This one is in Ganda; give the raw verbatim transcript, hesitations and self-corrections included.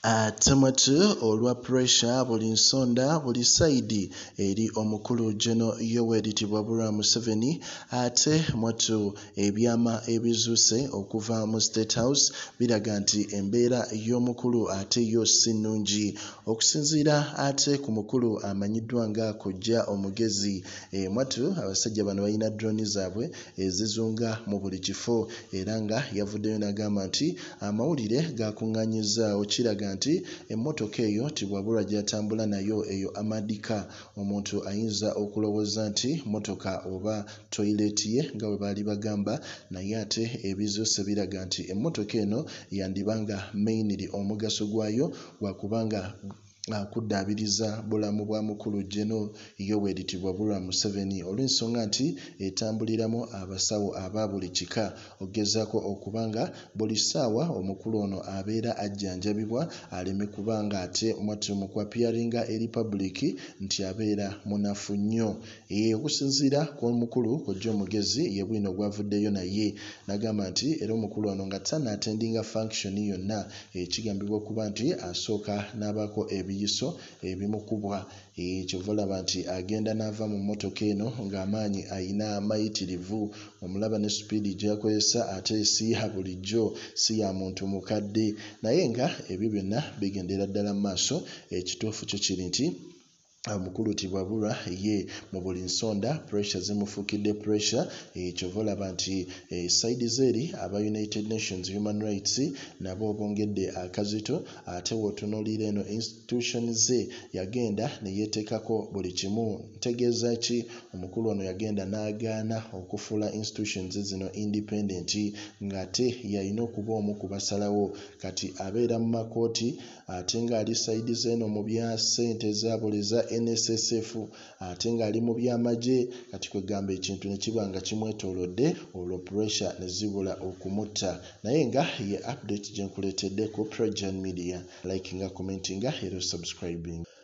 ate mwatu olwa pressure buli nsonda buli saidi eri omukulu Geno Yoweri Museveni ate mwatu ebyama ebizuuse okuva mu State House biraga nti embeera y'omukulu ate yo si nnungi okusinziira ate ku mukulu amanyiddwa nga kojja omugezi e, mwatu abasajja bano balina drone zaabwe ezizunga mu buli kifo era nga yavuddeyo n'agamba nti amawulire gakuŋŋaanyizaawo kiraga nti emmotoka eyo tibwabulwa gy'atambula nayo eyo amadika omuntu ayinza okulowooza nti motoka oba toilet ye nga bwe baali bagamba naye ate ebizuuse biraga nti emmotoka eno yandibanga mainly omugaso gwayo gwakubanga akuddaabiriza bulamu bwa mukulu Geno Yoweri Museveni olw'ensonga nti etambuliramu abasawo aba buli kika ogezaako okubanga buli ssaawa omukulu ono abeera ajjanjabibwa aleme kubanga ate mwatu mu kwapiyaringa eri public nti abeera munafu nnyo e, okusinziira kw'omukulu kojja omugezi ye bwino gwavuddeyo naye n'agamba nti era omukulu ono nga tanaatendinga function yonna ekigambibwa okuba nti asooka n'abaako ebi yiso ebimukubwa kyova olaba nti agenda n'ava mu mmotoka eno ng'amaanyi ayina mayitirivu omulaba ne supiidi gy'akozesa ate si ya bulijjo si ya muntu mukadde naye nga ebyo byonna bigendera ddala mu maaso ekituufu kyo kiri nti omukulu tibwabulwa ye mu buli nsonda pressure zimufuukidde pressure kyova olaba nti saidi zeeri aba United Nations Human Rights nabo bongedde akazito ate wootunuulira eno institution ze yagenda ne yeeteekako buli kimu ntegeeza ki omukulu ono yagenda n'agaana okufuula institutions zino independent ng'ate yalina okuba omu ku basalawo kati abeera mu makooti ate ng'ali saidi zeeno mu bya ssente za buli za N S S F ate ng'ali mu by'amagye kati kwegamba ekintu ne kiba nga kimwetoolodde olwo pressure ne zibula okumutta naye nga ye update gye nkuleetedde ku PROJOURN Media like nga commenting nga era subscribing.